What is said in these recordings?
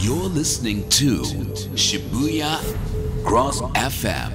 You're listening to Shibuya Cross FM.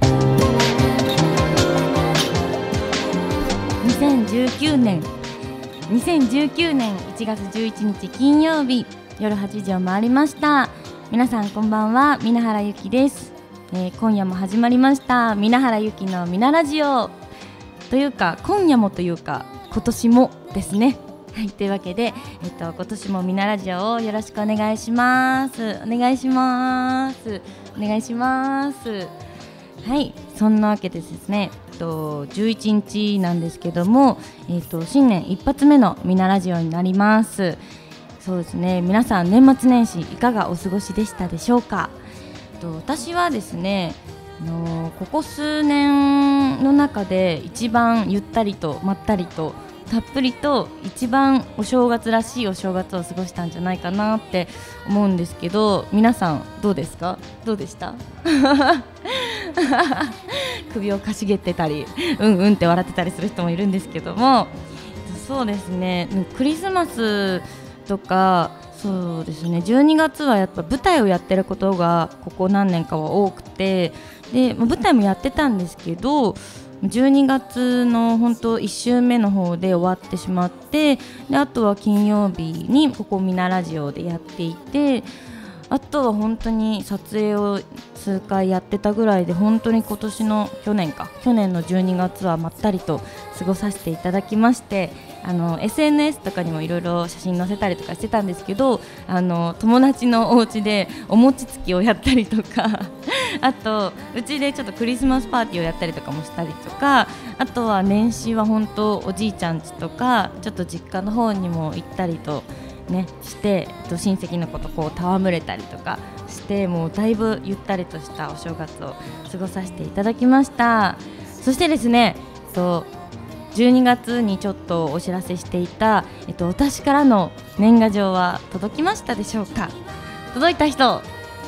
2019年1月11日金曜日夜8時を回りました。皆さんこんばんは、皆原ゆきです。今夜も始まりました皆原ゆきのみなラジオというか、今夜もというか今年もですね。はい、というわけで、今年もみなラジオをよろしくお願いします。お願いします。お願いします。はい、そんなわけでですね、11日なんですけども、新年一発目のみなラジオになります。そうですね、皆さん年末年始いかがお過ごしでしたでしょうか。私はですね、ここ数年の中で一番ゆったりとまったりとたっぷりと一番お正月らしいお正月を過ごしたんじゃないかなって思うんですけど、皆さんどうですか？どうでした首をかしげてたりうんうんって笑ってたりする人もいるんですけども、そうですね、クリスマスとかそうですね、12月はやっぱ舞台をやってることがここ何年かは多くて、で舞台もやってたんですけど12月の本当1週目の方で終わってしまって、であとは金曜日にここみなラジオでやっていて、あとは本当に撮影を数回やってたぐらいで、本当に去年の12月はまったりと過ごさせていただきまして、SNS とかにもいろいろ写真載せたりとかしてたんですけど、友達のお家でお餅つきをやったりとかあとうちでちょっとクリスマスパーティーをやったりとかもしたりとか、あとは年始は本当おじいちゃん家とかちょっと実家の方にも行ったりとねして、親戚の子とこう戯れたりとかして、もうだいぶゆったりとしたお正月を過ごさせていただきました。そしてですね、12月にちょっとお知らせしていた、私からの年賀状は届きましたでしょうか。届いた人、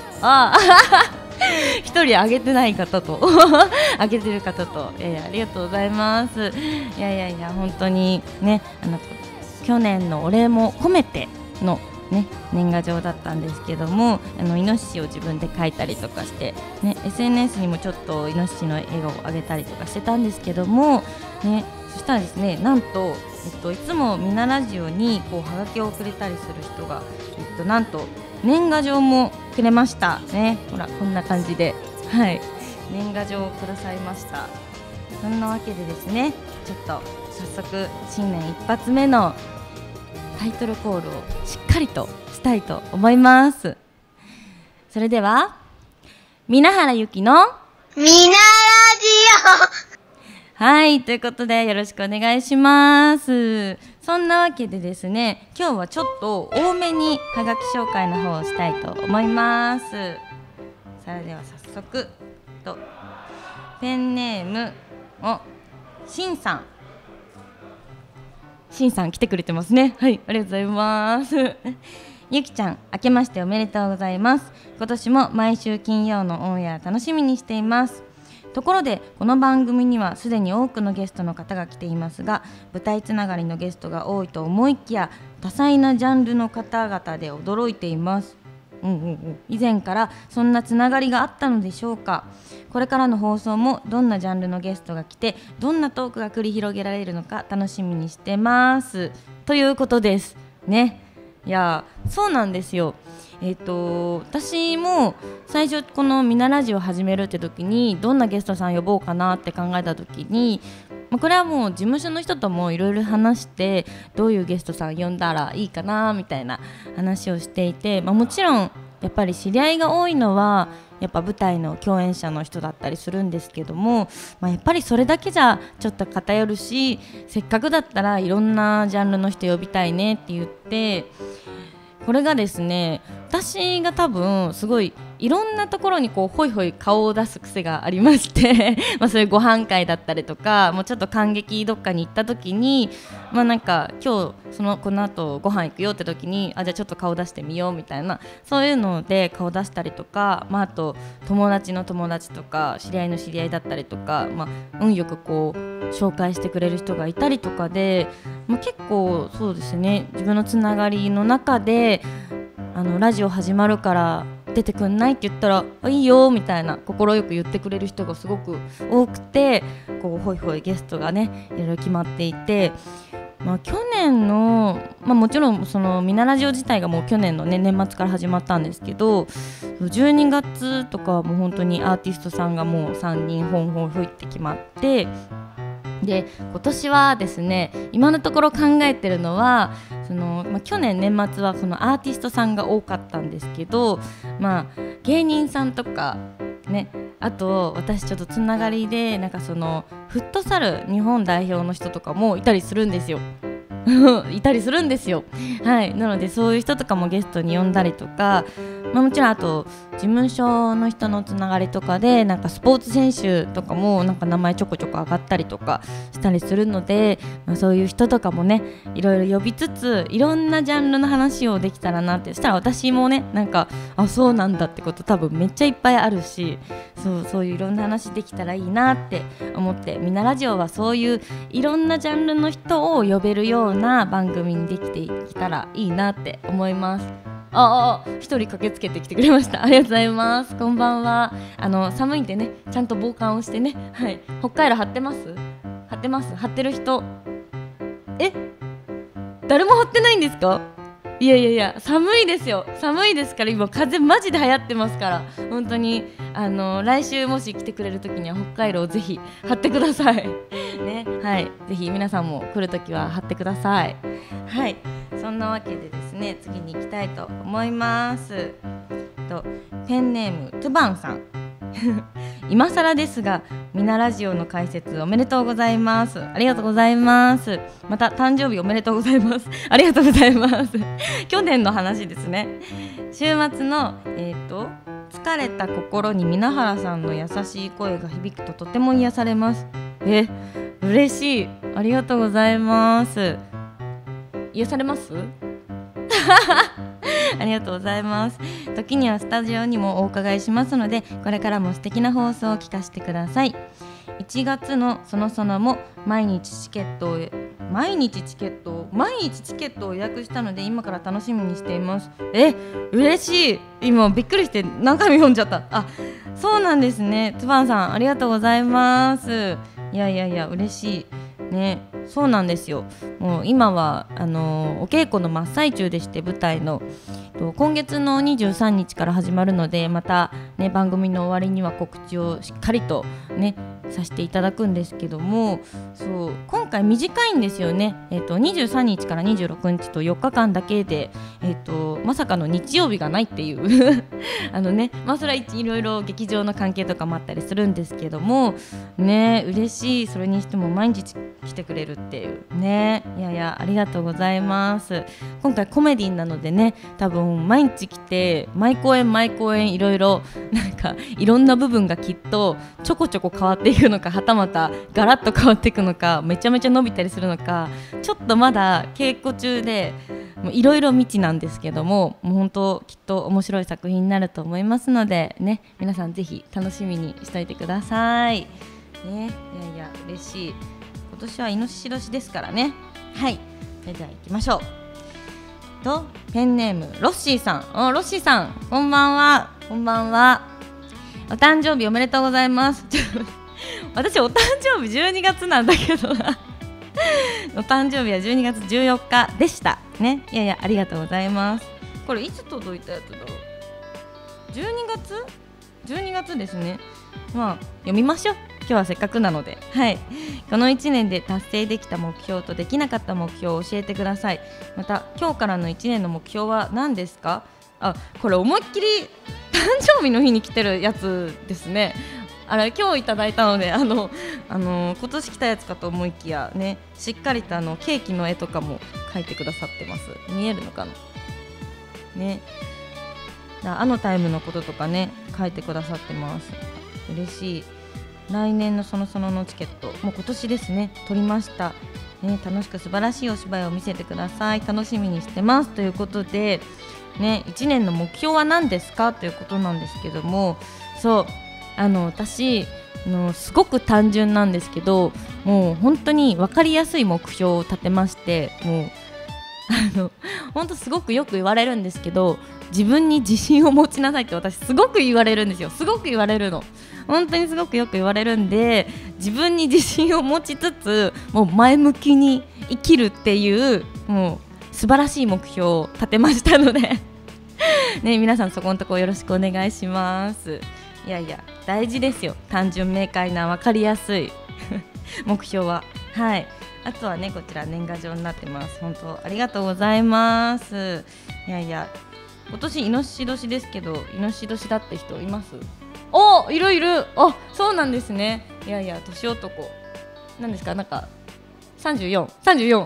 一人あげてない方とあげてる方と、ありがとうございます。いや本当にね、去年のお礼も込めての、ね、年賀状だったんですけども、イノシシを自分で描いたりとかして、ね、SNS にもちょっとイノシシの笑顔を上げたりとかしてたんですけども、ね、そしたらですね、なんと、いつもみなラジオにこうはがきをくれたりする人が、なんと年賀状もくれましたね。ほらこんな感じで、はい、年賀状をくださいました。そんなわけでですね、ちょっと早速新年一発目のタイトルコールをしっかりとしたいと思います。それでは皆原ゆきのみなラジオ、はい、ということでよろしくお願いします。そんなわけでですね、今日はちょっと多めにはがき紹介の方をしたいと思います。それでは早速ペンネームしんさん来てくれてますね。はい、ありがとうございますゆきちゃん、明けましておめでとうございます。今年も毎週金曜のオンエア楽しみにしています。ところでこの番組にはすでに多くのゲストの方が来ていますが、舞台つながりのゲストが多いと思いきや多彩なジャンルの方々で驚いています。以前からそんなつながりがあったのでしょうか。これからの放送もどんなジャンルのゲストが来てどんなトークが繰り広げられるのか楽しみにしてますということですね。いやそうなんですよ。私も最初このみなラジオ始めるって時にどんなゲストさん呼ぼうかなって考えた時に、これはもう事務所の人ともいろいろ話してどういうゲストさん呼んだらいいかなみたいな話をしていて、もちろんやっぱり知り合いが多いのはやっぱ舞台の共演者の人だったりするんですけども、やっぱりそれだけじゃちょっと偏るし、せっかくだったらいろんなジャンルの人呼びたいねって言って、これがですね、私が多分すごいいろんなところにこうホイホイ顔を出す癖がありましてそういうご飯会だったりとか、もうちょっと感激どっかに行った時に、なんか今日この後ご飯行くよって時に、じゃあちょっと顔出してみようみたいな、そういうので顔出したりとか、あと友達の友達とか知り合いの知り合いだったりとか、運よくこう紹介してくれる人がいたりとかで、結構そうですね、自分のつながりの中でラジオ始まるから出てくんないって言ったらいいよみたいな快く言ってくれる人がすごく多くて、こうホイホイゲストがねいろいろ決まっていて、去年の、もちろんそのミナラジオ自体がもう去年の、ね、年末から始まったんですけど、12月とかはもう本当にアーティストさんがもう3人ホンホン吹いて決まって、で今年はですね、今のところ考えてるのは去年年末はそのアーティストさんが多かったんですけど、芸人さんとかね、あと私ちょっとつながりでなんかそのフットサル日本代表の人とかもいたりするんですよいたりするんですよ。はい、なのでそういう人とかもゲストに呼んだりとか、もちろんあと事務所の人のつながりとかでなんかスポーツ選手とかもなんか名前ちょこちょこ上がったりとかしたりするので、そういう人とかもねいろいろ呼びつついろんなジャンルの話をできたらなって。そしたら私もねなんかそうなんだってこと多分めっちゃいっぱいあるし、そういういろんな話できたらいいなって思って、ミナラジオはそういういろんなジャンルの人を呼べるような番組にできていたらいいなって思います。一人駆けつけてきてくれました。ありがとうございます。こんばんは。寒いんでねちゃんと防寒をしてね、はい、北海道張ってます？張ってる人誰も張ってないんですか？いや寒いですよ。寒いですから今風マジで流行ってますから、本当に来週もし来てくれる時には北海道をぜひ張ってくださいね。はい、ぜひ皆さんも来る時は張ってください。はい、そんなわけでですね、次に行きたいと思います。ペンネームトゥバンさん今更ですがミナラジオの解説おめでとうございます。ありがとうございます。また誕生日おめでとうございます。ありがとうございます去年の話ですね。週末の疲れた心に皆原さんの優しい声が響くととても癒されます。嬉しい。ありがとうございます。癒されますありがとうございます。時にはスタジオにもお伺いしますので、これからも素敵な放送を聞かせてください。1月のそのも毎日チケットを予約したので今から楽しみにしています。嬉しい。今びっくりして何回も読んじゃった。そうなんですね。つばんさんありがとうございます。いや嬉しいね。そうなんですよ。もう今はお稽古の真っ最中でして、舞台の今月の23日から始まるので、またね番組の終わりには告知をしっかりとねさせていただくんですけども、今回短いんですよね。23日から26日と4日間だけで、まさかの日曜日がないっていうそれはいろいろ劇場の関係とかもあったりするんですけどもね、嬉しい。それにしても毎日来てくれるっていうね。いやありがとうございます。今回コメディなのでね、多分毎日来て毎公演いろいろなんかいろんな部分がきっとちょこちょこ変わっていくのか、はたまたガラッと変わっていくのか、めちゃめちゃ伸びたりするのか、ちょっとまだ稽古中でいろいろ未知なんですけども、もう本当きっと面白い作品になると思いますのでね、皆さんぜひ楽しみにしておいてくださいね。いや嬉しい。今年はイノシシ年ですからね。はい、それでは行きましょう。ペンネームロッシーさん。ロッシーさんこんばんは。こんばんは。お誕生日おめでとうございます私お誕生日12月なんだけどなお誕生日は12月14日でしたね。いやありがとうございます。これいつ届いたやつだろう。12月ですね。読みましょう。今日はせっかくなので。はい、この1年で達成できた目標とできなかった目標を教えてください。また今日からの1年の目標は何ですか？これ思いっきり誕生日の日に来てるやつですね。今日いただいたので今年来たやつかと思いきやね、しっかりとケーキの絵とかも描いてくださってます。見えるのかなね。タイムのこととかね書いてくださってます。嬉しい。来年のそののチケットもう今年ですね取りましたね。楽しく素晴らしいお芝居を見せてください。楽しみにしてますということでね、1年の目標は何ですかということなんですけども、私すごく単純なんですけど、もう本当に分かりやすい目標を立てまして、もう本当すごくよく言われるんですけど、自分に自信を持ちなさいって私すごく言われるんですよ。すごく言われるの、本当にすごくよく言われるんで、自分に自信を持ちつつもう前向きに生きるっていうもう素晴らしい目標を立てましたのでね、皆さんそこのところよろしくお願いします。いやいや大事ですよ、単純明快な分かりやすい目標は。はい、あとはねこちら年賀状になってます。本当ありがとうございます。いやいや今年イノシシ年ですけど、イノシシ年だって人います？お、いるいる。あ、そうなんですね。いやいや年男なんですか、なんか34ん見えない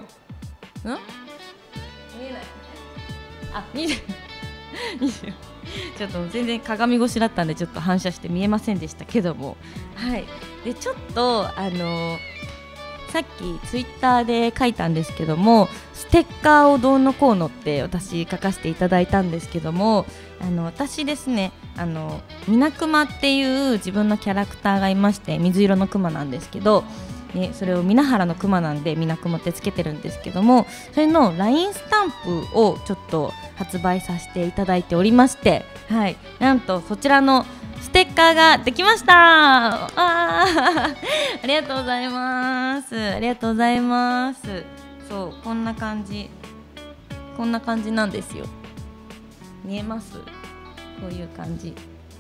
あ、20ちょっと全然鏡越しだったんでちょっと反射して見えませんでしたけども、はい。でちょっとさっきツイッターで書いたんですけども、ステッカーをどうのこうのって私書かせていただいたんですけども、私ですねみなくまっていう自分のキャラクターがいまして、水色のクマなんですけど、ね、それをみなはらのクマなんでみなくまってつけてるんですけども、それの LINE スタンプをちょっと発売させていただいておりまして、はい、なんとそちらのステッカーができました。ありがとうございます。ありがとうございます。そうこんな感じなんですよ。見えます？こういう感じ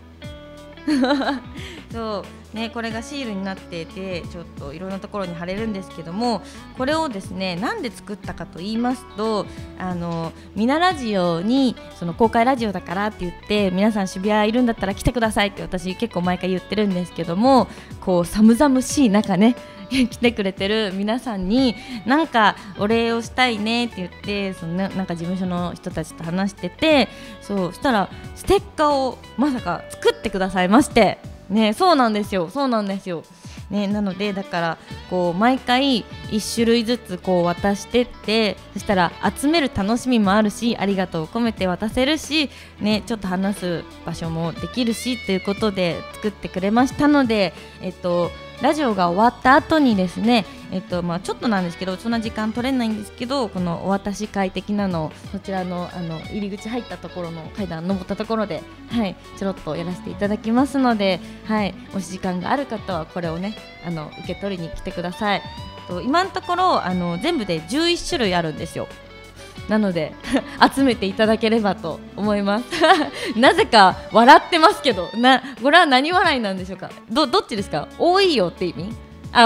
そうね、これがシールになっていてちょっといろんなところに貼れるんですけども、これをですねなんで作ったかと言いますと、みなラジオにその公開ラジオだからって言って皆さん渋谷いるんだったら来てくださいって私結構毎回言ってるんですけども、こう寒々しい中ね来てくれてる皆さんになんかお礼をしたいねって言って、そのなんか事務所の人たちと話してて、そしたらステッカーをまさか作ってくださいましてね。そうなんですよね。なのでだからこう毎回1種類ずつこう渡してって、そしたら集める楽しみもあるし、ありがとうを込めて渡せるしね、ちょっと話す場所もできるしということで作ってくれましたので、ラジオが終わった後にですね、ちょっとなんですけどそんな時間取れないんですけど、このお渡し会的なのをそちらの入り口入ったところの階段登ったところで、はい、ちょろっとやらせていただきますので、はい、もし時間がある方はこれをね受け取りに来てください。今のところ全部で11種類あるんですよ。なので集めていただければと思いますなぜか笑ってますけど、これは何笑いなんでしょうか。どっちですか？多いよって意味？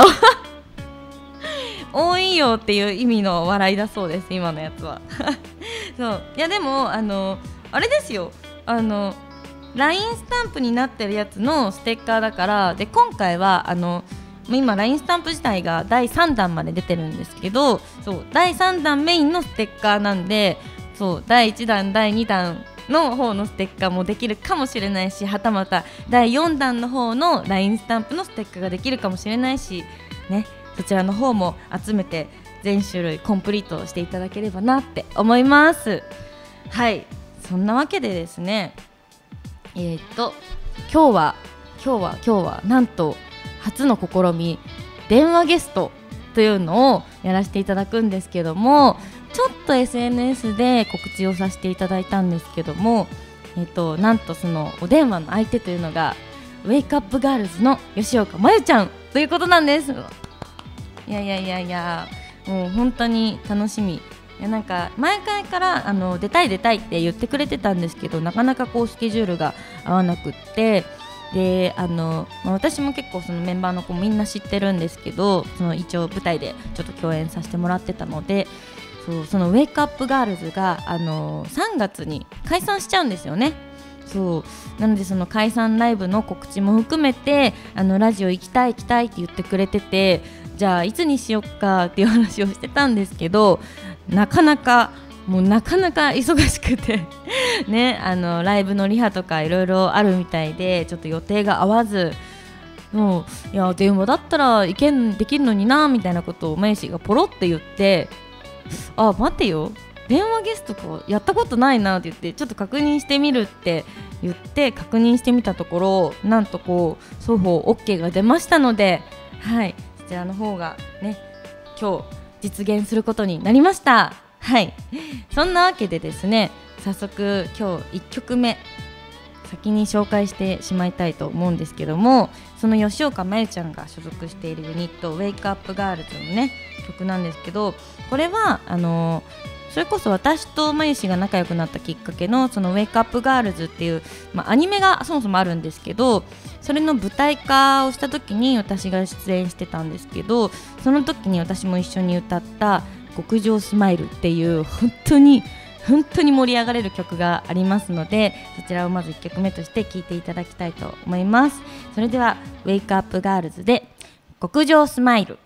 多いよっていう意味の笑いだそうです、今のやつはそういやでもあれですよ、LINE スタンプになってるやつのステッカーだから。で今回は今 LINE スタンプ自体が第3弾まで出てるんですけど、そう第3弾メインのステッカーなんで、そう第1弾第2弾の方のステッカーもできるかもしれないし、はたまた第4弾の方の LINE スタンプのステッカーができるかもしれないしね、そちらの方も集めて全種類コンプリートしていただければなって思います。はい、そんなわけでですね、今日はなんと初の試み電話ゲストというのをやらせていただくんですけども、ちょっと SNS で告知をさせていただいたんですけども、なんとそのお電話の相手というのがウェイクアップガールズの吉岡真由ちゃんということなんです。いやもう本当に楽しみ。いやなんか前回から出たいって言ってくれてたんですけど、なかなかこうスケジュールが合わなくって、で私も結構そのメンバーの子みんな知ってるんですけど、その一応舞台でちょっと共演させてもらってたので、そのウェイクアップガールズが3月に解散しちゃうんですよね。そうなのでその解散ライブの告知も含めてラジオ行きたいって言ってくれてて、じゃあいつにしよっかっていう話をしてたんですけど、なかなか忙しくてね、ライブのリハとかいろいろあるみたいでちょっと予定が合わず、もういや電話だったらできるのになみたいなことをまゆしがポロって言って、あ待てよ電話ゲストかやったことないなって言って、ちょっと確認してみるって言って確認してみたところ、なんとこう双方 OK が出ましたので、はい、そちらの方がね今日実現することになりました。 はい、そんなわけでですね、早速今日1曲目先に紹介してしまいたいと思うんですけども、その吉岡真由ちゃんが所属しているユニットウェイクアップガールズのね曲なんですけど、これはそれこそ私と真由氏が仲良くなったきっかけのそのウェイクアップガールズっていう、アニメがそもそもあるんですけど、それの舞台化をした時に私が出演してたんですけど、その時に私も一緒に歌った極上スマイルっていう本当に盛り上がれる曲がありますので、そちらをまず1曲目として聴いていただきたいと思います。それではウェイクアップガールズで極上スマイル。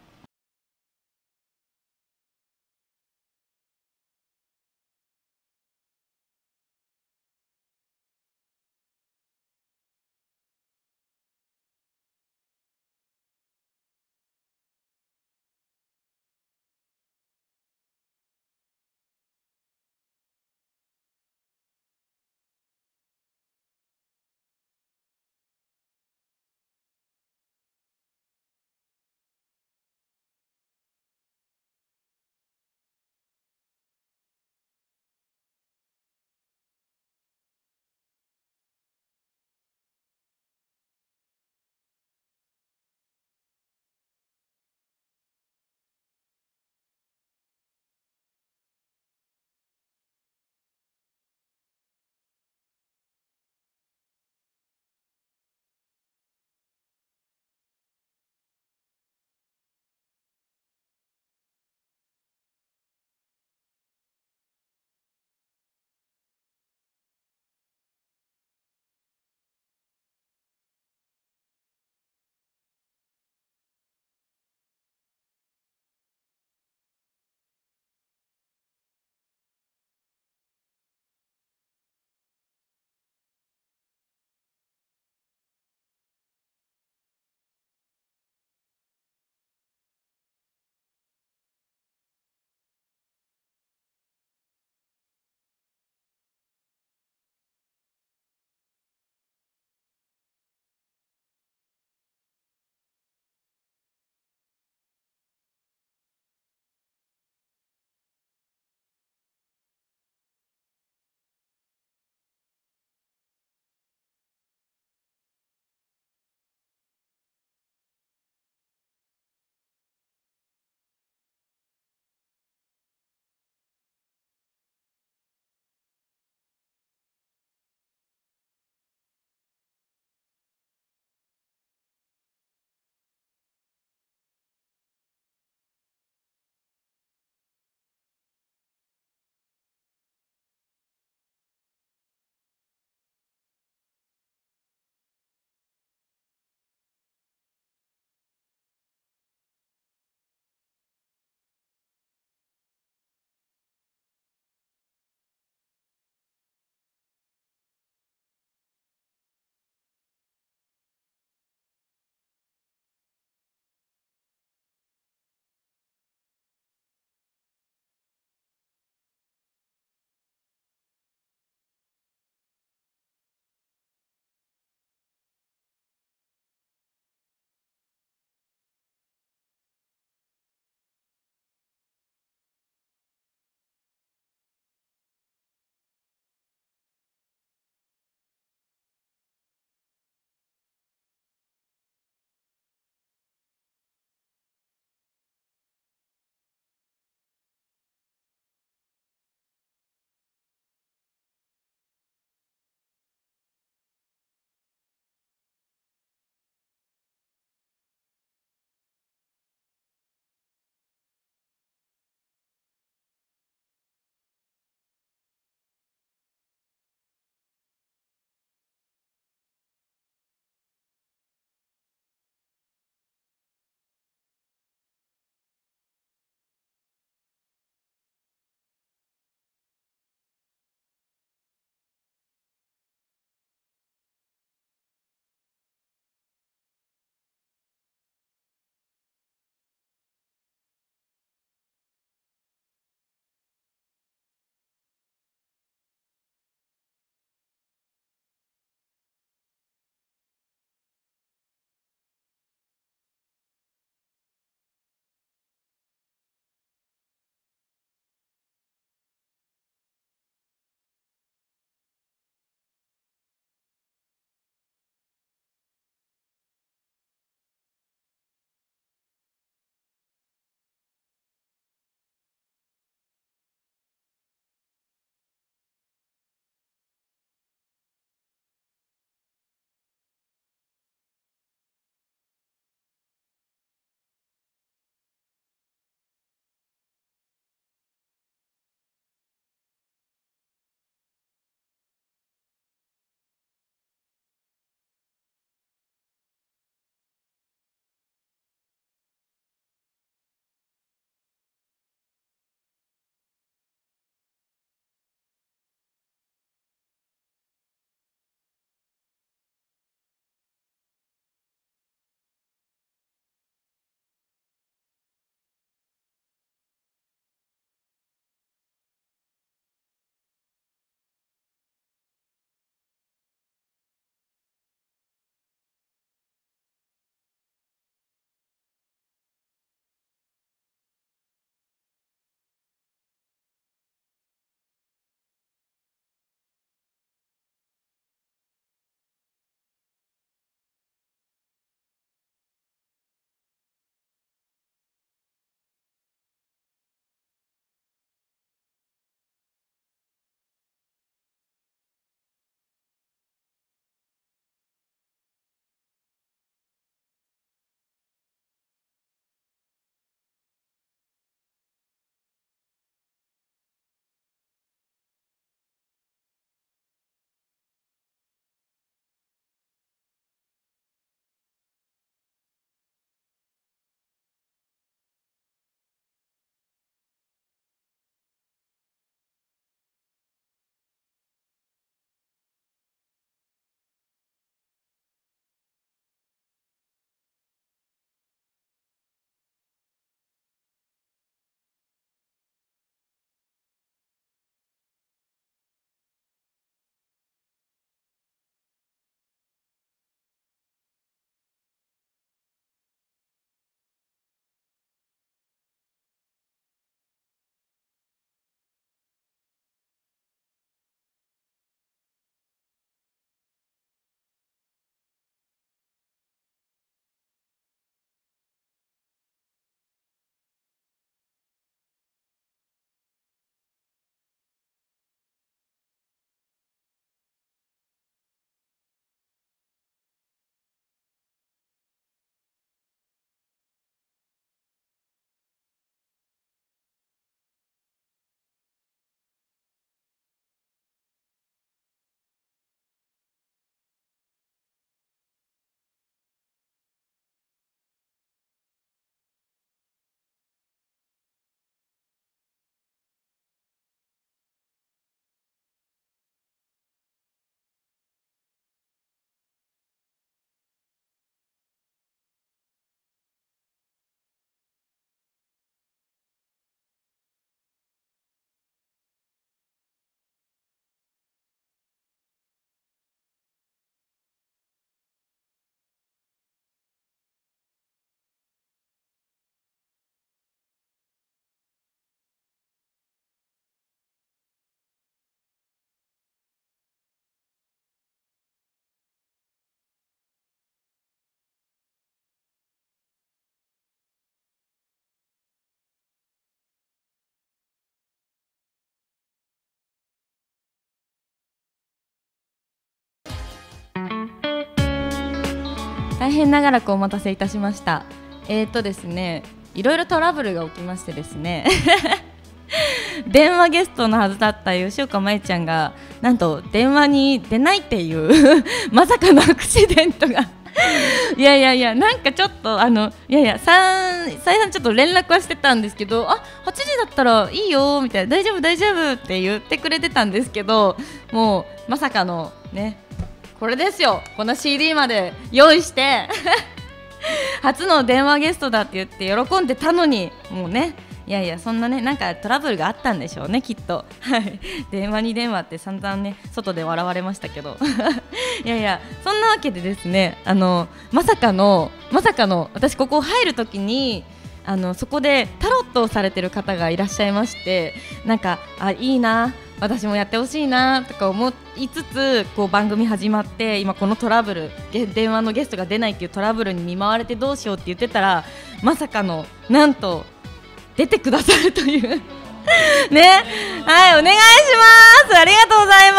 大変長らくお待たせいたしました。ですね、いろいろトラブルが起きましてですね電話ゲストのはずだった吉岡真由ちゃんがなんと電話に出ないっていうまさかのアクシデントがいやなんかちょっとさやさんちょっと連絡はしてたんですけど、8時だったらいいよみたいな、大丈夫って言ってくれてたんですけど、もうまさかのね、これですよ、この CD まで用意して初の電話ゲストだって言って喜んでたのに、もうね、そんなね、なんかトラブルがあったんでしょうね、きっと。電話に電話って散々ね、外で笑われましたけどそんなわけでですね、まさかの私ここ入るときにそこでタロットをされてる方がいらっしゃいまして、なんかいいな、私もやってほしいなとか思いつつ、こう番組始まって今このトラブル、電話のゲストが出ないっていうトラブルに見舞われてどうしようって言ってたら、まさかのなんと出てくださるというね、はい、お願いします。ありがとうございます。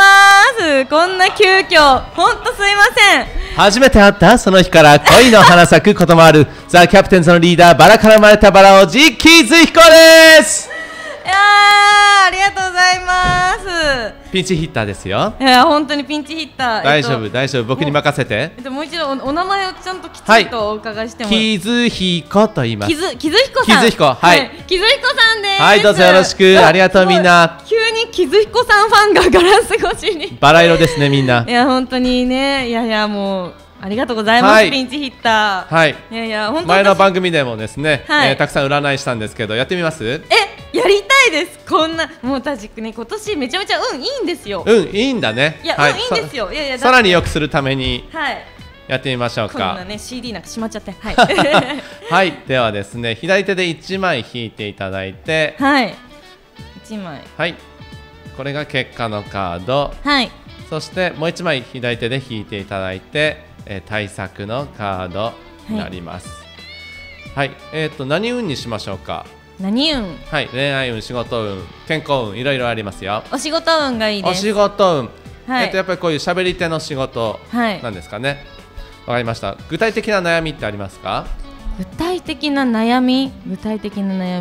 こんな急遽本当すいません。 初めて会ったその日から恋の花咲くこともあるザ・キャプテンズのリーダー、バラから生まれたバラ王子、木津彦です。 いやありがとうございます。 ピンチヒッターですよ。 いや本当にピンチヒッター、 大丈夫、僕に任せて。 もう一度お名前をちゃんときちんとお伺いしても、 木津彦と言います。 木津彦さん、 木津彦、はい、 木津彦さんです。 はい、どうぞよろしく。ありがとうみんな。 急に木津彦さんファンがガラス越しにバラ色ですね、みんな。 いや本当にね、もうありがとうございます、ピンチヒッター。 はい、 本当前の番組でもですね、 はい、 たくさん占いしたんですけど、やってみます？ やりたいです。こんなもう私ね、今年めちゃめちゃいいんですよ。 いいんだね。 いいんですよ。 さらに良くするために、 はい、 やってみましょうか。 こんなね CD なんかしまっちゃって、はいはい、ではですね、左手で1枚引いていただいて、 はい、1枚、 はい、これが結果のカード、 はい、 そしてもう1枚左手で引いていただいて、対策のカードになります。はい、何運にしましょうか？ 何運？ はい、恋愛運、仕事運、健康運、いろいろありますよ。 お仕事運がいいです。 お仕事運、 はい、 やっぱりこういう喋り手の仕事なんですかね。わかりました。具体的な悩みってありますか？ 具体的な悩み、具体的な悩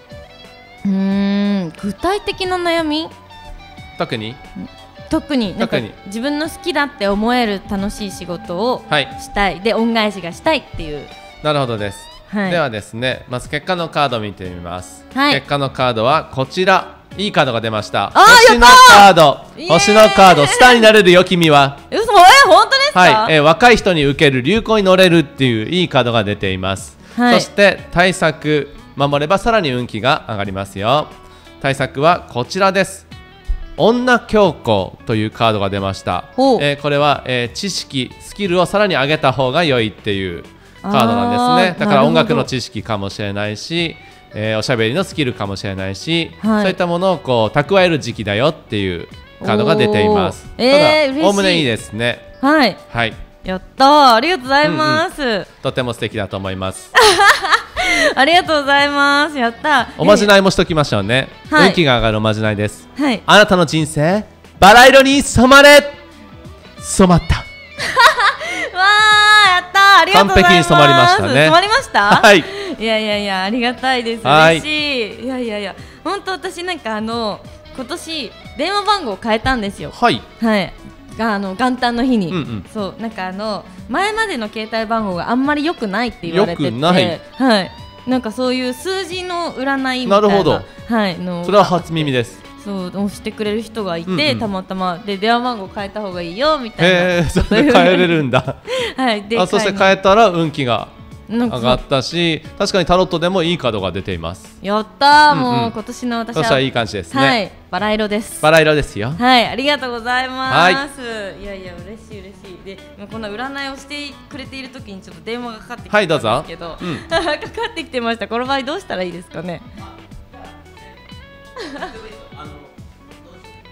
み、特になんか自分の好きだって思える楽しい仕事をしたい、で恩返しがしたいっていう。 なるほどです。 はい、 ではですね、まず結果のカードを見てみます。 はい、 結果のカードはこちら。いいカードが出ました。 星のカード、スターになれるよ君は。 本当ですか？ はい、若い人に受ける流行に乗れるっていういいカードが出ています。 はい、 そして対策守ればさらに運気が上がりますよ。対策はこちらです。女教皇というカードが出ました。これは、知識スキルをさらに上げた方が良いっていうカードなんですね。だから音楽の知識かもしれないし、おしゃべりのスキルかもしれないし、 はい、 そういったものをこう蓄える時期だよっていうカードが出ています。ただおおむねいいですね。 はい、 はい、 やったー、ありがとうございます。 とても素敵だと思いますありがとうございます。やった。 おまじないもしときましょうね。運気が上がるおまじないです。 はい、 あなたの人生バラ色に染まれ。染まったわー、やったー、ありがとうございます。 完璧に染まりましたね。 染まりました？ はい。 いやありがたいです。嬉しい。いや本当私なんか今年電話番号を変えたんですよ。 はい元旦の日に、そうなんか前までの携帯番号があんまり良くないって言われてて、はい、なんかそういう数字の占いみたいな、 なるほど、 はい、 それは初耳です。 そう押してくれる人がいて、たまたまで電話番号変えた方がいいよみたいな。 それで変えれるんだはい、でそして変えたら運気が上がったし、確かにタロットでもいいカードが出ています。 やったー、もう今年の私はそしたらいい感じですね。 はい、バラ色です。 バラ色ですよ。 はい、ありがとうございます。いや嬉しいで、こんな占いをしてくれている時にちょっと電話がかかってきたんですけど、かかってきてました。この場合どうしたらいいですかね？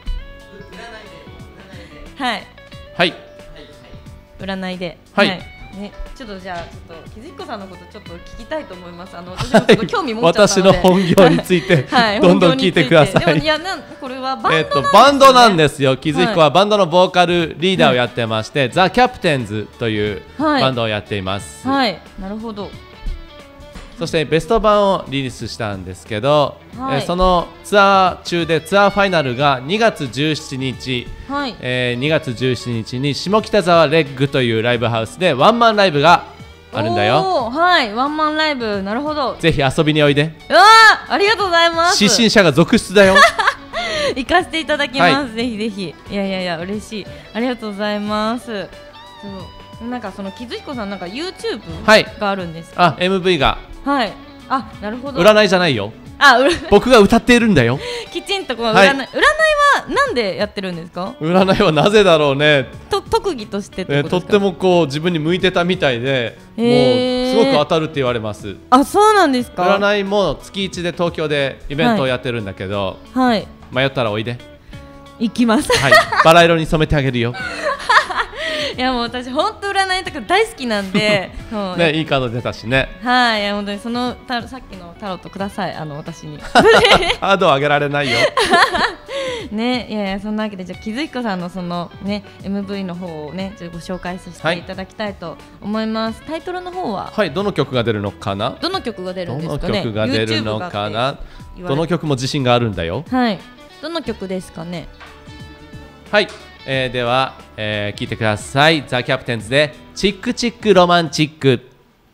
はい、 占いで、 はい、 ね、ちょっとじゃあちょっと木彦さんのことちょっと聞きたいと思います。私もちょっと興味持っちゃったので、 私の本業について、はい、どんどん聞いてください。 でもいやこれはバンドなんですよね。 バンドなんですよ。木彦はバンドのボーカルリーダーをやってまして、ザ・キャプテンズというバンドをやっています。 はい、なるほど。 そしてベスト版をリリースしたんですけど、そのツアー中でツアーファイナルが2月17日、2月17日に下北沢レッグというライブハウスでワンマンライブがあるんだよ。 はい、ワンマンライブ、なるほど。 ぜひ遊びにおいで。 うわー、ありがとうございます。 失神者が続出だよ。 行かせていただきます、ぜひぜひ。いや嬉しい、ありがとうございます。そうなんかその木彦さんなんか YouTube があるんですか。 MV が。 はい、なるほど。 占いじゃないよ。僕が歌っているんだよ。 きちんとこの占いはなんでやってるんですか。 占いはなぜだろうね。 特技としてってことですか。 とってもこう自分に向いてたみたいで、もうすごく当たるって言われます。 そうなんですか。 占いも月1で東京でイベントをやってるんだけど、迷ったらおいで。 行きます。 バラ色に染めてあげるよ。 いやもう私本当占いとか大好きなんでね、いいカード出たしね。 はい、いや本当にそのさっきのタロットください、私に。 カードをあげられないよ。 ね、いやそんなわけでじゃあ木彦さんのそのね MV の方をねちょっとご紹介させていただきたいと思います。タイトルの方はどの曲が出るのかな。 どの曲が出るんですかね。 どの曲が出るのかな。どの曲も自信があるんだよ。 はい、どの曲ですかね。 はい、では、聞いてください。ザ・キャプテンズでチックチックロマンチック。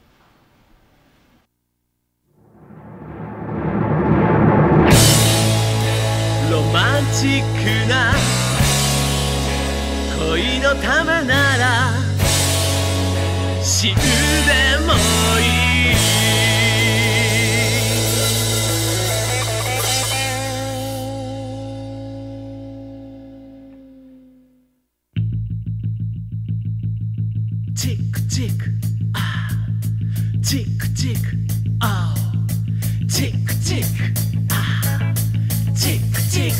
ロマンチックな恋の玉なら死ぬでもいい。チックチックチックチックチックチックチックチック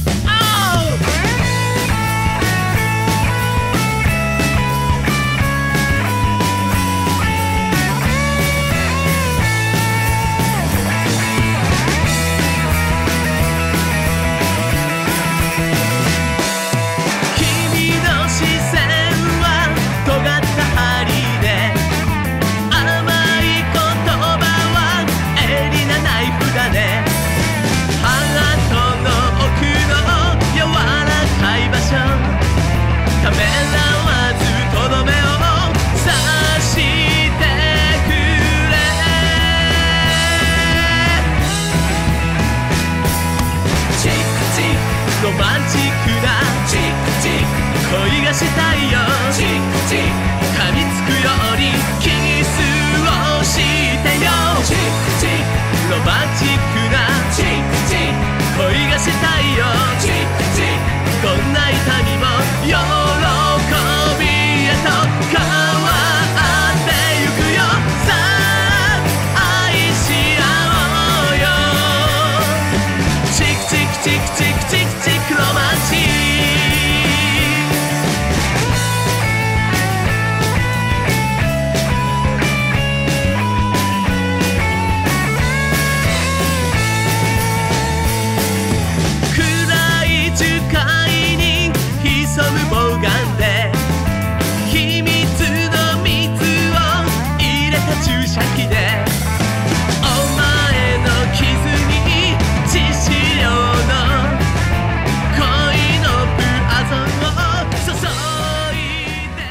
ロマンチックなチックチック恋がしたいよ。チックチック噛みつくようにキスをしてよ。チックチックロマンチックなチックチック恋がしたいよ。チックチックどんな痛みも喜びへと変わってゆくよ。さあ愛し合おうよ。チックチックチックチックチックチックロマンチック。暗い樹海に潜むボウガンで秘密の蜜を入れた注射器でお前の傷に致死量の恋のプアゾンを注いで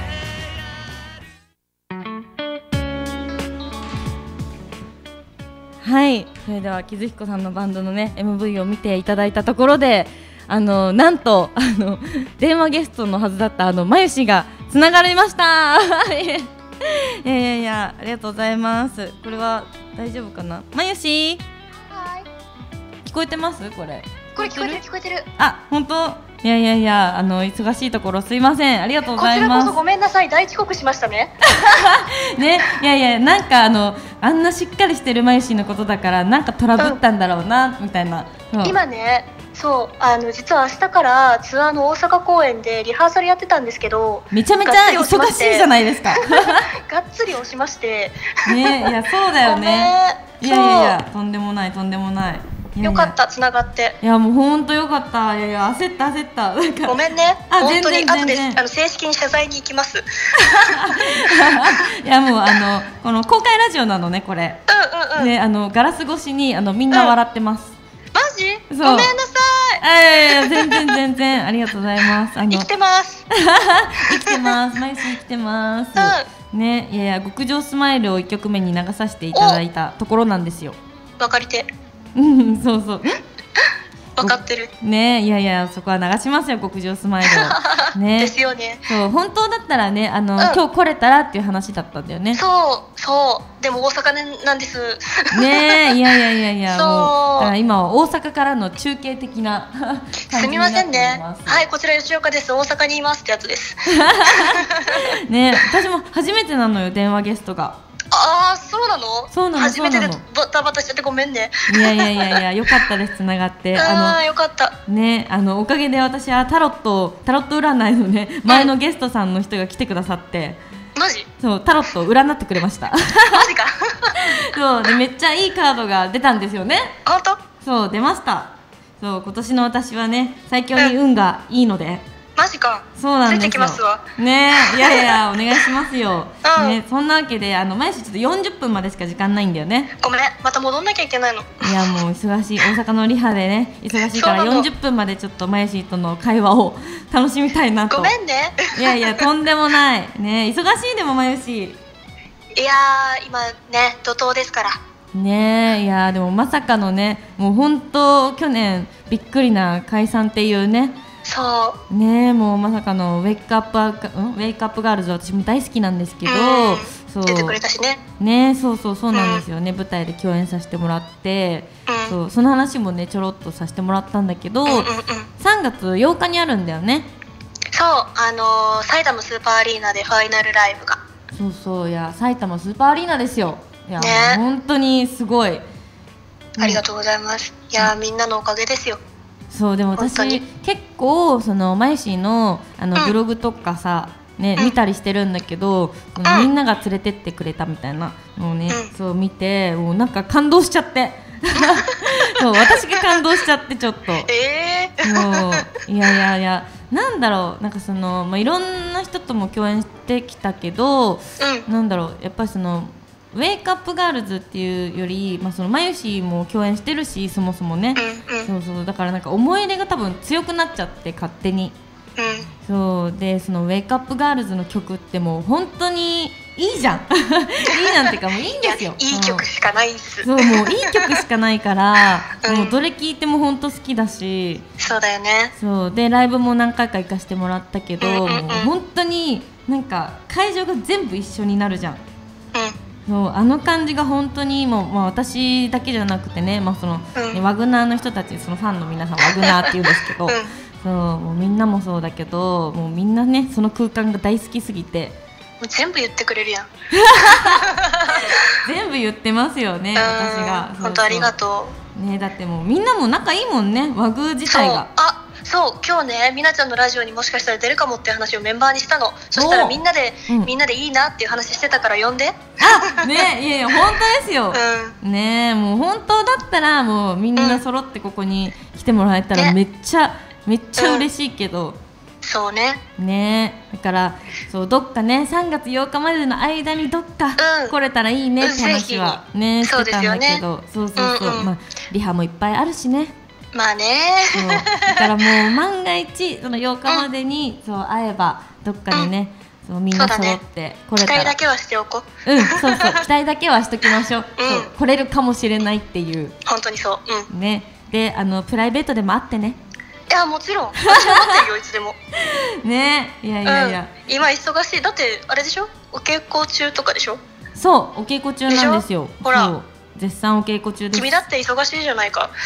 はい、それでは木彦さんのバンドのね MV を見ていただいたところでなんと電話ゲストのはずだったまゆしがつながりました。いやありがとうございます。これは大丈夫かな。まゆし聞こえてます。これ聞こえてる。 本当。いや忙しいところすいません。ありがとうございます。 こちらこそごめんなさい。大遅刻しましたね。 ね、いやなんかあんなしっかりしてるまゆしのことだからなんかトラブったんだろうな、みたいな。 今ね、そう実は明日からツアーの大阪公演でリハーサルやってたんですけど、 めちゃめちゃ忙しいじゃないですか。 がっつり押しましてね、いやそうだよね。いやいやいや、とんでもないとんでもない。 よかった、つながって。 いやもう本当よかった。いやいや焦ったなんかごめんね。本当に後で全正式に謝罪に行きます。 いやもうこの公開ラジオなのねこれ。ねガラス越しにみんな笑ってます。 マジ？ごめんなさい。いや全然ありがとうございます。 生きてます。 生きてます。毎週生きてます。ね、いやいや極上スマイルを1曲目に流させていただいたところなんですよ。 分かりて。 そうそう。 分かってる。 ね、いやいやそこは流しますよ極上スマイルを。ね。 ですよね。 そう本当だったらね今日来れたらっていう話だったんだよね。 そうでも大阪なんです。 ね、いやもうだから今は大阪からの中継的な感じになっております。 すみませんね。はい、こちら吉岡です。大阪にいますってやつです。 ね、私も初めてなのよ電話ゲストが。 ああ、そうなの？ そうなの。 初めてでバタバタしちゃってごめんね。 いやよかったです、つながって。 よかったね、おかげで私はタロット占いのね前のゲストさんの人が来てくださって、 マジ？ そうタロット占ってくれました。マジか。 そうでめっちゃいいカードが出たんですよね。 本当？そう出ました。そう今年の私はね最強に運がいいので。 マジか。 そうなんですよ。 ついてきますわ。 ね、いやお願いしますよ。ね、そんなわけで毎週ちょっと40分までしか時間ないんだよね。 ごめん、また戻んなきゃいけないの。 いやもう忙しい大阪のリハでね忙しいから40分までちょっとまゆしとの会話を楽しみたいなと。 ごめんね。 いやとんでもないね、忙しいでもまゆし。 いや今ね怒涛ですから。 ね、いやでもまさかのねもう本当去年びっくりな解散っていうね。 そうね、もうまさかのウェイクアップガールズ私も大好きなんですけど、 そう出てくれたしね。 ね、そうなんですよね、舞台で共演させてもらって、その話もねちょろっとさせてもらったんだけど、3月8日にあるんだよね。 そう埼玉スーパーアリーナでファイナルライブが。 そういや埼玉スーパーアリーナですよ。いや、ね、本当にすごい、 ありがとうございます。いやみんなのおかげですよ。 そうでも私結構マユシーのブログとかさ、見たりしてるんだけど、みんなが連れてってくれたみたいなのをね、そう見てもうなんか感動しちゃってそう私が感動しちゃってちょっとそういやなんだろうなんかいろんな人とも共演してきたけど、なんだろうやっぱりウェイクアップガールズっていうより、まゆしも共演してるしそもそもね、そうだからなんか思い入れが多分強くなっちゃって勝手に、そうでウェイクアップガールズの曲ってもう本当にいいじゃんいいじゃんっていうかもういいんですよ。 いい曲しかないっす。 そうもういい曲しかないから、もうどれ聴いても本当好きだし。 そうだよね。 そうでライブも何回か行かせてもらったけど、もう本当になんか会場が全部一緒になるじゃん。そう感じが本当にもう、私だけじゃなくてね、ワグナーの人たちファンの皆さんワグナーって言うんですけど、そうもうみんなもそうだけどもうみんなねその空間が大好きすぎてもう全部言ってくれるやん全部言ってますよね私が。 本当ありがとうね。だってもうみんなも仲いいもんねワグ自体が。 そう今日ねみなちゃんのラジオにもしかしたら出るかもっていう話をメンバーにしたの。そしたらみんなでいいなっていう話してたから呼んで。 ねいや本当ですよ、ねもう本当だったらもうみんな揃ってここに来てもらえたらめっちゃ嬉しいけど、 そうねだからそうどっかね3月8日までの間にどっか来れたらいいねって話はねしてたんだけど、そうリハもいっぱいあるしね。 まあねだからもう万が一その8日までにそう会えばどっかでね、そうみんな揃って来れたら、 期待だけはしておこう。 そう期待だけはしときましょう。そう来れるかもしれないっていう。 本当にそうねでプライベートでも会ってね。 いやもちろん私は待ってるよいつでもねいや今忙しい。だってあれでしょお稽古中とかでしょ。 そうお稽古中なんですよ。 ほら絶賛お稽古中です。 君だって忙しいじゃないか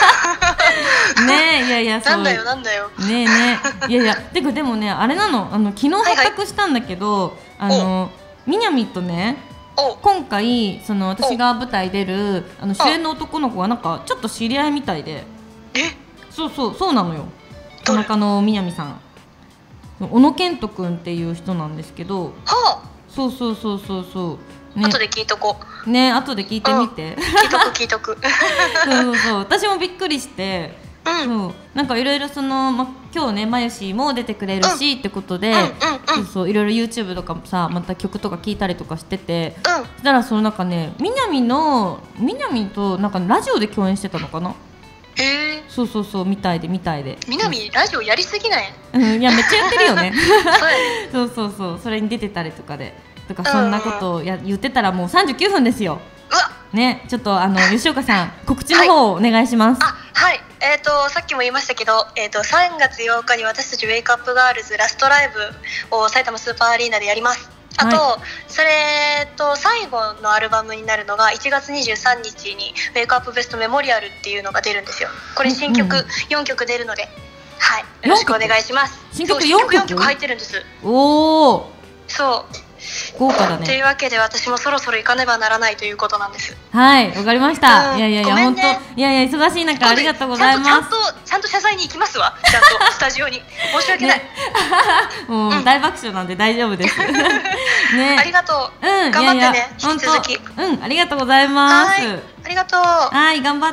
ねいやなんだよねいやてかでもねあれなの昨日発覚したんだけど、みなみとね今回私が舞台出る主演の男の子がなんかちょっと知り合いみたいで。そうなのよ。田中のみなみさん小野健人くんっていう人なんですけど、 そうそうそうそうそう、ね、 後で聞いとこうね、後で聞いてみて、 聞いとくそうそうそう、私もびっくりして、そうなんかいろいろその、今日ねまゆしも出てくれるし、ってことで、そうそういろいろ YouTube とかもさまた曲とか聞いたりとかしてて、そしたらそのなんかねみなみとなんかラジオで共演してたのかな。そうそうそう、みたいでみなみラジオやりすぎない？ いやめっちゃやってるよねそうそうそう、それに出てたりとかそんなことを言ってたらもう39分ですよ。ね、ちょっと吉岡さん告知の方をお願いします。 はい、さっきも言いましたけど、3月8日に私たちウェイクアップガールズラストライブを埼玉スーパーアリーナでやります。あと、それと最後のアルバムになるのが1月23日にウェイクアップベストメモリアルっていうのが出るんですよ。これ新曲4曲出るので、はい、よろしくお願いします。 新曲4 曲入ってるんです。 おお、 そう豪華だね。 というわけで私もそろそろ行かねばならないということなんです。 はい、わかりました。いやいやいや、本当いやいや忙しい中ありがとうございます。 ちゃんと謝罪に行きますわ。ちゃんとスタジオに申し訳ない。 もう大爆笑なんで大丈夫です。ね、 ありがとう。頑張ってね。引き続き。 ありがとうございます。 ありがとう。 はい、頑張って。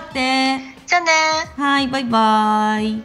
じゃあね。 はい、バイバイ。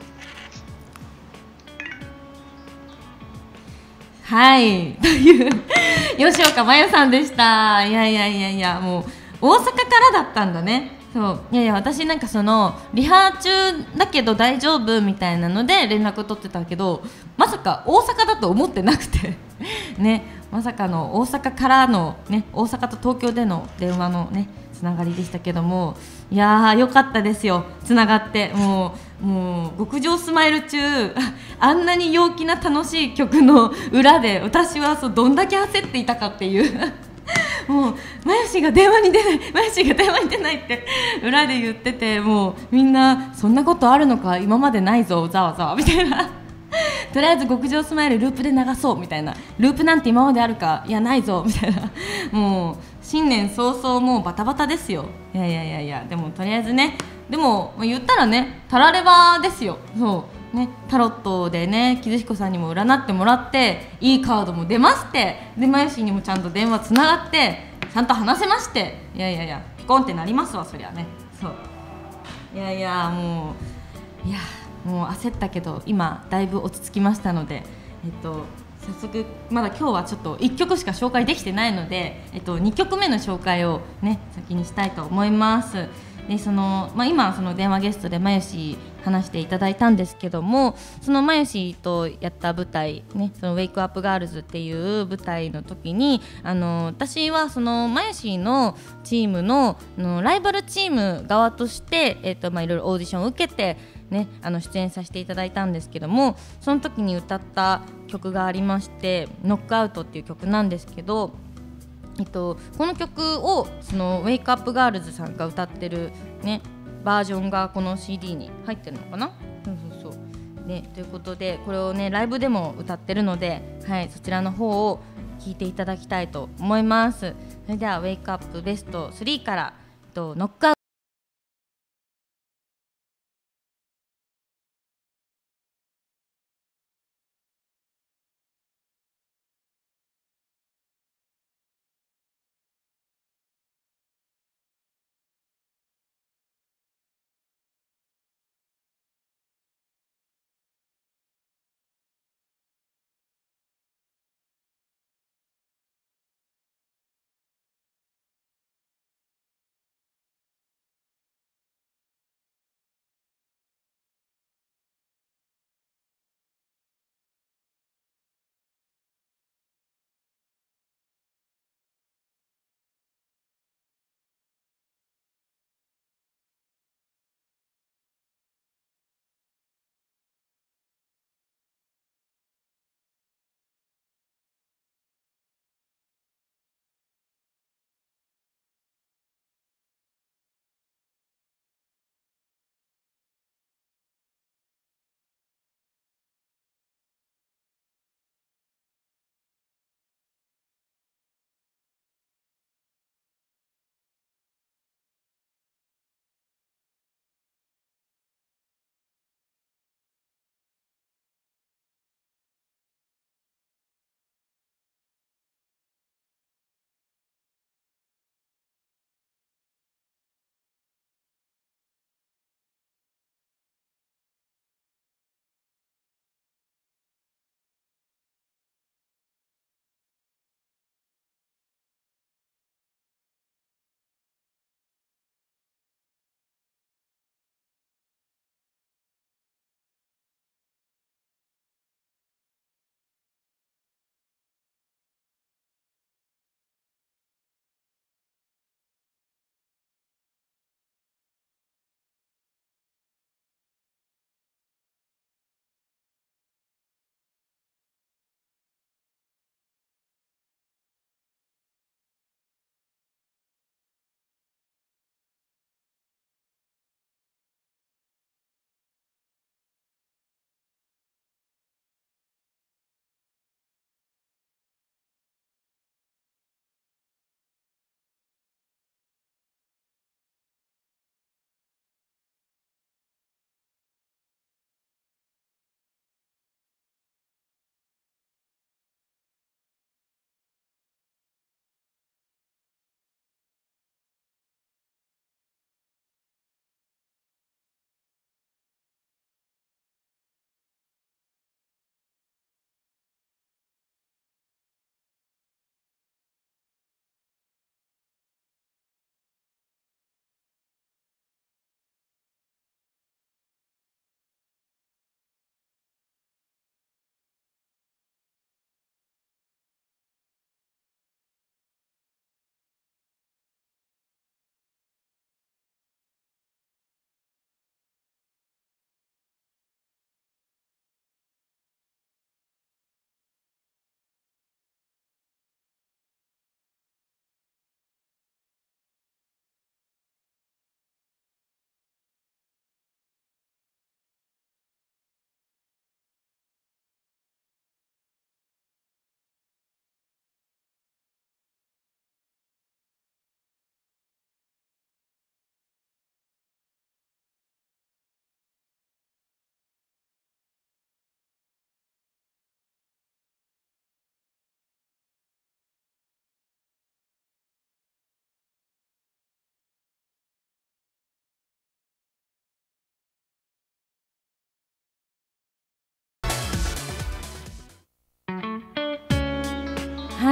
はいという吉岡真由さんでした。いやいやいやいや、もう大阪からだったんだね。そういやいや、私なんかそのリハ中だけど大丈夫みたいなので連絡取ってたけど、まさか大阪だと思ってなくてね、まさかの大阪からのね、大阪と東京での電話のねつながりでしたけども、いやーよかったですよ、つながって。もう極上スマイル中あんなに陽気な楽しい曲の裏で私はどんだけ焦っていたかっていうもうまゆしが電話に出ないって裏で言ってて、もうみんなそんなことあるのか、今までないぞざわざわみたいなとりあえず極上スマイルループで流そうみたいな、ループなんて今まであるか、いやないぞみたいなもう新年早々もうバタバタですよ。いやいやいやいや、でもとりあえずね、でも言ったらねタラレバですよ。そうね、タロットでね木津彦さんにも占ってもらっていいカードも出まして、でまゆしにもちゃんと電話つながってちゃんと話せまして、いやいやいやピコンってなりますわ、そりゃね。そういやいやもう焦ったけど今だいぶ落ち着きましたので、早速まだ今日はちょっと1曲しか紹介できてないので、2曲目の紹介をね先にしたいと思います。で今その電話ゲストでまゆし話していただいたんですけども、そのまゆしとやった舞台ね、そのウェイクアップガールズっていう舞台の時に私はそのまゆしのチームのライバルチーム側としていろいろオーディションを受けてね、出演させていただいたんですけども、その時に歌った曲がありまして「ノックアウト」っていう曲なんですけど、この曲をそのウェイクアップガールズさんが歌ってる、ね、バージョンがこの CD に入ってるのかな。そうね、ということでこれをねライブでも歌ってるので、はい、そちらの方を聴いていただきたいと思います。それではウェイクアップベスト3からノックアウト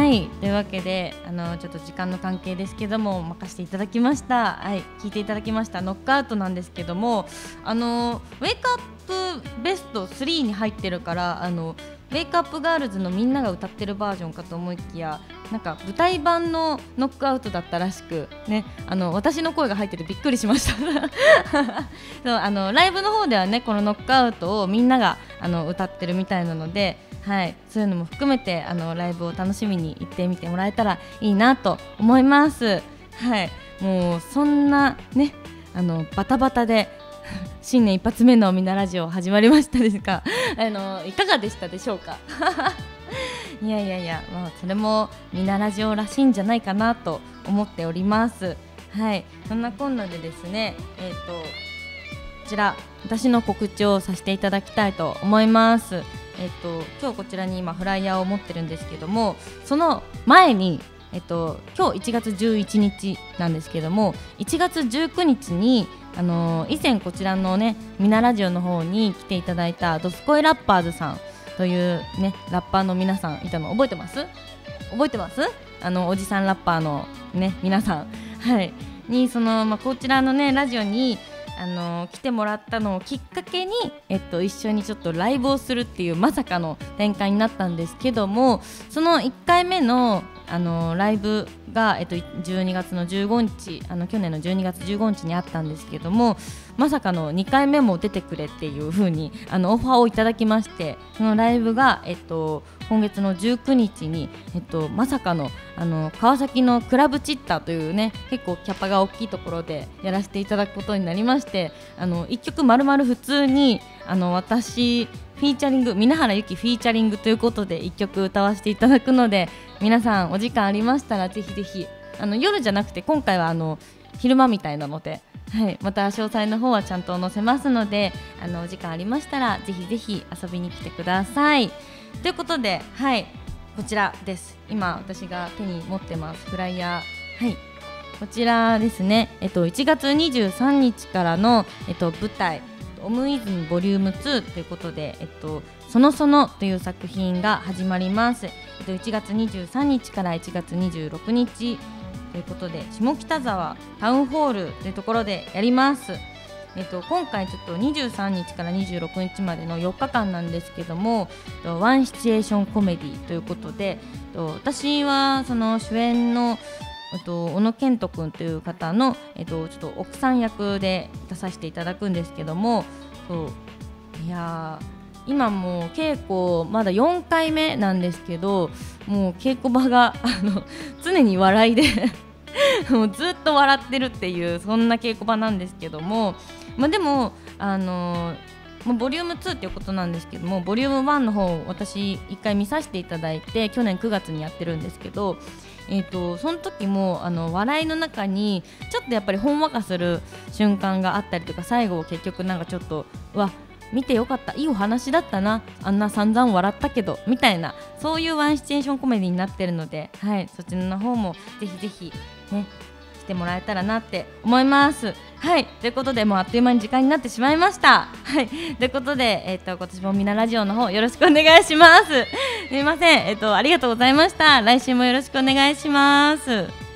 はいというわけでちょっと時間の関係ですけども任せていただきました。はい、聞いていただきましたノックアウトなんですけどもウェイクアップベスト3に入ってるからウェイクアップガールズのみんなが歌ってるバージョンかと思いきやなんか舞台版のノックアウトだったらしくね私の声が入っててびっくりしましたそうライブの方ではねこのノックアウトをみんなが歌ってるみたいなので、はい、そういうのも含めてライブを楽しみに行ってみてもらえたらいいなと思います。はい、もうそんなねバタバタで新年一発目のみなラジオ始まりましたですがいかがでしたでしょうかいや、まあ、それもみなラジオらしいんじゃないかなと思っております。はい、そんなこんなでですねこちら私の告知をさせていただきたいと思います。今日こちらに今フライヤーを持ってるんですけどもその前に今日1月11日なんですけども1月19日に以前こちらのねみなラジオの方に来ていただいたドスコイラッパーズさんというねラッパーの皆さんいたの覚えてます？おじさんラッパーのね皆さん、はいにこちらのねラジオに来てもらったのをきっかけに、一緒にちょっとライブをするっていうまさかの展開になったんですけどもその1回目のライブが、12月の15日去年の12月15日にあったんですけどもまさかの2回目も出てくれっていう風にオファーをいただきましてそのライブが、今月の19日に、まさかの川崎のクラブチッタというね結構キャパが大きいところでやらせていただくことになりまして1曲丸々普通に私フィーチャリング皆原由紀フィーチャリングということで1曲歌わせていただくので皆さんお時間ありましたらぜひぜひ夜じゃなくて今回は昼間みたいなので、はい、また詳細の方はちゃんと載せますのでお時間ありましたらぜひぜひ遊びに来てくださいということで、はい、こちらです今私が手に持ってますフライヤー、はい、こちらですね、1月23日からの、舞台オムイズムボリューム2ということで、そのという作品が始まります。1月23日から1月26日ということで下北沢タウンホールというところでやります。今回ちょっと23日から26日までの4日間なんですけどもワンシチュエーションコメディということで私はその主演の小野健人君という方の、ちょっと奥さん役で出させていただくんですけどもいや今もう稽古まだ4回目なんですけどもう稽古場が常に笑いでもうずっと笑ってるっていうそんな稽古場なんですけども、でもボリューム2っていうことなんですけどもボリューム1の方を私1回見させていただいて去年9月にやってるんですけどその時も笑いの中にちょっとやっぱりほんわかする瞬間があったりとか最後結局なんかちょっと見てよかったいいお話だったなあんな散々笑ったけどみたいなそういうワンシチュエーションコメディになってるので、はい、そちらの方もぜひぜひね来てもらえたらなって思います。はい、ということでもうあっという間に時間になってしまいました。はい、ということで、今年もみなラジオの方よろしくお願いします。すみません、ありがとうございました。来週もよろしくお願いします。